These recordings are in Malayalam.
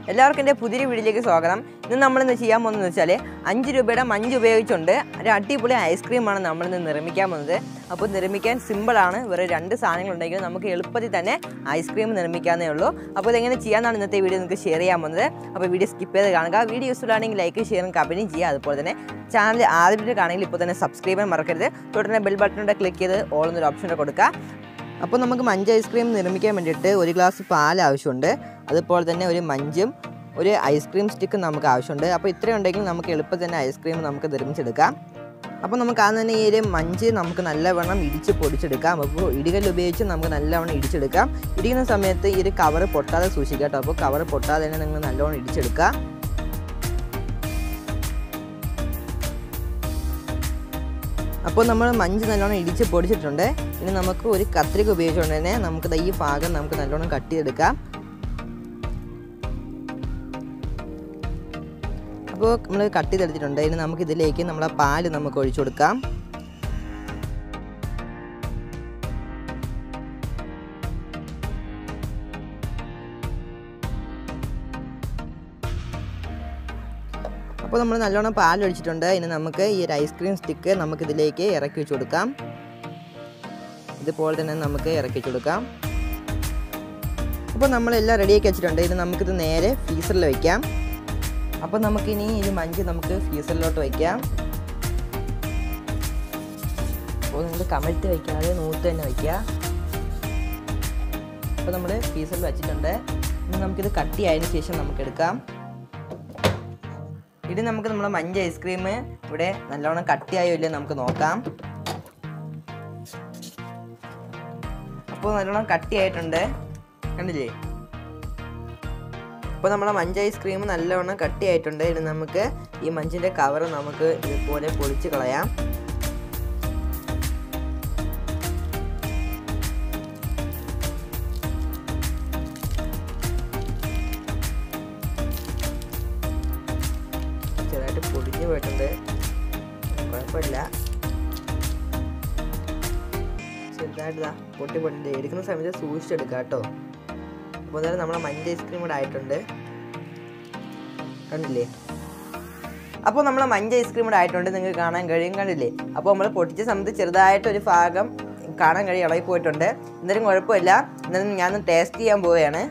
എല്ലാവർക്കും എൻ്റെ പുതിയ വീഡിയോയിലേക്ക് സ്വാഗതം. ഇന്ന് നമ്മളിന്ന് ചെയ്യാൻ പോകുന്നത് വെച്ചാൽ 5 രൂപയുടെ മഞ്ച് ഉപയോഗിച്ചുകൊണ്ട് ഒരു അടിപൊളി ഐസ്ക്രീമാണ് നമ്മളിന്ന് നിർമ്മിക്കാൻ പോകുന്നത്. അപ്പോൾ നിർമ്മിക്കാൻ സിമ്പിളാണ്. വേറെ 2 സാധനങ്ങളുണ്ടെങ്കിലും നമുക്ക് എളുപ്പത്തിൽ തന്നെ ഐസ്ക്രീം നിർമ്മിക്കാവുന്നേ ഉള്ളൂ. അപ്പോൾ ഇതെങ്ങനെ ചെയ്യാമെന്നാണ് ഇന്നത്തെ വീഡിയോ നിങ്ങൾക്ക് ഷെയർ ചെയ്യാൻ പോകുന്നത്. അപ്പോൾ വീഡിയോ സ്കിപ്പ് ചെയ്ത് കാണുക. വീഡിയോ യൂസ്ഫുൾ ആണെങ്കിൽ ലൈക്ക് ഷെയറും കമൻറ്റും ചെയ്യുക. അതുപോലെ തന്നെ ചാനൽ ആദ്യമായിട്ട് കാണുമെങ്കിൽ ഇപ്പോൾ തന്നെ സബ്സ്ക്രൈബ് ചെയ്യാൻ മറക്കരുത്. തുടർന്ന് ബെൽ ബട്ടണിൻ്റെ ക്ലിക്ക് ചെയ്ത് ഓൾ എന്നൊരു ഓപ്ഷൻ്റെ കൊടുക്കുക. അപ്പോൾ നമുക്ക് മഞ്ച് ഐസ്ക്രീം നിർമ്മിക്കാൻ വേണ്ടിയിട്ട് 1 ഗ്ലാസ് പാൽ ആവശ്യമുണ്ട്. അതുപോലെ തന്നെ ഒരു മഞ്ചും ഒരു ഐസ്ക്രീം സ്റ്റിക്കും നമുക്ക് ആവശ്യമുണ്ട്. അപ്പോൾ ഇത്രയും ഉണ്ടെങ്കിൽ നമുക്ക് എളുപ്പത്തിൽ തന്നെ ഐസ്ക്രീം നമുക്ക് നിർമ്മിച്ചെടുക്കാം. അപ്പോൾ നമുക്ക് ആദ്യം തന്നെ ഈ ഒരു മഞ്ച് നമുക്ക് നല്ലവണ്ണം ഇടിച്ച് പൊടിച്ചെടുക്കാം. അപ്പോൾ ഇടികല്ല് ഉപയോഗിച്ച് നമുക്ക് നല്ലവണ്ണം ഇടിച്ചെടുക്കാം. ഇടിക്കുന്ന സമയത്ത് ഈ ഒരു കവറ് പൊട്ടാതെ സൂക്ഷിക്കുക കേട്ടോ. അപ്പോൾ കവറ് പൊട്ടാതെ തന്നെ നിങ്ങൾ നല്ലവണ്ണം ഇടിച്ചെടുക്കുക. അപ്പോൾ നമ്മൾ മഞ്ച് നല്ലോണം ഇടിച്ച് പൊടിച്ചിട്ടുണ്ട്. ഇനി നമുക്ക് ഒരു കത്രിക ഉപയോഗിച്ചുകൊണ്ട് തന്നെ നമുക്ക് ഈ ഭാഗം നമുക്ക് നല്ലോണം കട്ട് ചെയ്തെടുക്കാം. അപ്പോൾ നമ്മൾ കട്ട് ചെയ്തെടുത്തിട്ടുണ്ട്. ഇനി നമുക്ക് ഇതിലേക്ക് നമ്മളെ പാല് നമുക്ക് ഒഴിച്ചു കൊടുക്കാം. അപ്പോൾ നമ്മൾ നല്ലോണം പാലൊഴിച്ചിട്ടുണ്ട്. ഇനി നമുക്ക് ഈ ഒരു ഐസ്ക്രീം സ്റ്റിക്ക് നമുക്കിതിലേക്ക് ഇറക്കി വെച്ച് കൊടുക്കാം. ഇതുപോലെ തന്നെ നമുക്ക് ഇറക്കി വെച്ച് കൊടുക്കാം. അപ്പോൾ നമ്മളെല്ലാം റെഡിയാക്കി വെച്ചിട്ടുണ്ട്. ഇനി നമുക്കിത് നേരെ ഫ്രീസറിൽ വയ്ക്കാം. അപ്പോൾ നമുക്കിനി ഈ മഞ്ച് നമുക്ക് ഫ്രീസറിലോട്ട് വയ്ക്കാം. അപ്പോൾ നമ്മൾ കമഴ്ത്തി വയ്ക്കാതെ നൂത്ത് തന്നെ വയ്ക്കുക. അപ്പോൾ നമ്മൾ ഫ്രീസറിൽ വെച്ചിട്ടുണ്ട്. ഇനി നമുക്കിത് കട്ടിയായതിനു ശേഷം നമുക്ക് എടുക്കാം. ഇത് നമുക്ക് നമ്മുടെ മഞ്ച് ഐസ്ക്രീം ഇവിടെ നല്ലോണം കട്ടിയായോ ഇല്ലേ നമുക്ക് നോക്കാം. അപ്പോൾ നല്ലോണം കട്ടിയായിട്ടുണ്ട്, കണ്ടില്ലേ? അപ്പോൾ നമ്മളെ മഞ്ച് ഐസ്ക്രീം നല്ലവണ്ണം കട്ടിയായിട്ടുണ്ട്. ഇനി നമുക്ക് ഈ മഞ്ചിൻ്റെ കവർ നമുക്ക് ഇതുപോലെ പൊളിച്ച് കളയാം. ചെറുതായിട്ട് പൊടിഞ്ഞു പോയിട്ടുണ്ട്, കുഴപ്പമില്ല. ചെറുതായിട്ട് പൊട്ടിപ്പൊട്ടിട്ട് എടുക്കുന്ന സമയത്ത് സൂക്ഷിച്ചെടുക്കുക കേട്ടോ. അപ്പോൾ അതായത് നമ്മളെ മഞ്ച് ഐസ്ക്രീം കൂടെ ആയിട്ടുണ്ട്, കണ്ടില്ലേ? അപ്പോൾ നമ്മളെ മഞ്ച് ഐസ്ക്രീം കൂടെ ആയിട്ടുണ്ട്, നിങ്ങൾക്ക് കാണാൻ കഴിയും, കണ്ടില്ലേ? അപ്പോൾ നമ്മൾ പൊട്ടിച്ച സമയത്ത് ചെറുതായിട്ടൊരു ഭാഗം കാണാൻ കഴിയും ഇളകി പോയിട്ടുണ്ട്. എന്തായാലും കുഴപ്പമില്ല. എന്നാലും ഞാനൊന്ന് ടേസ്റ്റ് ചെയ്യാൻ പോവുകയാണ്.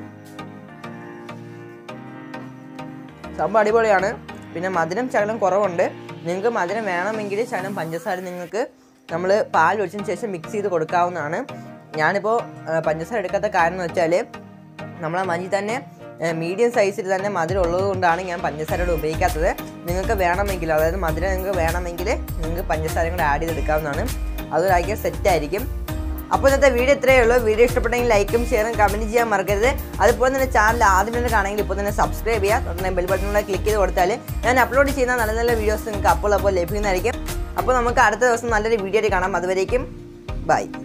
സംഭവം അടിപൊളിയാണ്. പിന്നെ മധുരം ശകലം കുറവുണ്ട്. നിങ്ങൾക്ക് മധുരം വേണമെങ്കിൽ ശകലം പഞ്ചസാര നിങ്ങൾക്ക് നമ്മൾ പാൽ ഒഴിച്ചതിന് ശേഷം മിക്സ് ചെയ്ത് കൊടുക്കാവുന്നതാണ്. ഞാനിപ്പോൾ പഞ്ചസാര എടുക്കാത്ത കാരണം എന്ന് വെച്ചാൽ നമ്മളെ മഞ്ചി തന്നെ മീഡിയം സൈസിൽ തന്നെ മധുരം ഉള്ളത് കൊണ്ടാണ് ഞാൻ പഞ്ചസാരയോട് ഉപയോഗിക്കാത്തത്. നിങ്ങൾക്ക് വേണമെങ്കിൽ, അതായത് മധുരം നിങ്ങൾക്ക് വേണമെങ്കിൽ നിങ്ങൾക്ക് പഞ്ചസാരയും കൂടെ ആഡ് ചെയ്തെടുക്കാവുന്നതാണ്. അതൊരാക്കിയാൽ സെറ്റായിരിക്കും. അപ്പോൾ ഇന്നത്തെ വീഡിയോ ഇത്രയേ ഉള്ളൂ. വീഡിയോ ഇഷ്ടപ്പെട്ടെങ്കിൽ ലൈക്കും ഷെയറും കമൻറ്റ് ചെയ്യാൻ മറക്കരുത്. അതുപോലെ തന്നെ ചാനൽ ആദ്യം തന്നെ കാണണമെങ്കിൽ ഇപ്പോൾ തന്നെ സബ്സ്ക്രൈബ് ചെയ്യുക. തുടർന്ന് ബെൽ ബട്ടണിലൂടെ ക്ലിക്ക് ചെയ്ത് കൊടുത്താൽ ഞാൻ അപ്ലോഡ് ചെയ്യുന്ന നല്ല നല്ല വീഡിയോസ് നിങ്ങൾക്ക് അപ്പോൾ ലഭിക്കുന്നതായിരിക്കും. അപ്പോൾ നമുക്ക് അടുത്ത ദിവസം നല്ലൊരു വീഡിയോ കാണാം. അതുവരേക്കും ബൈ.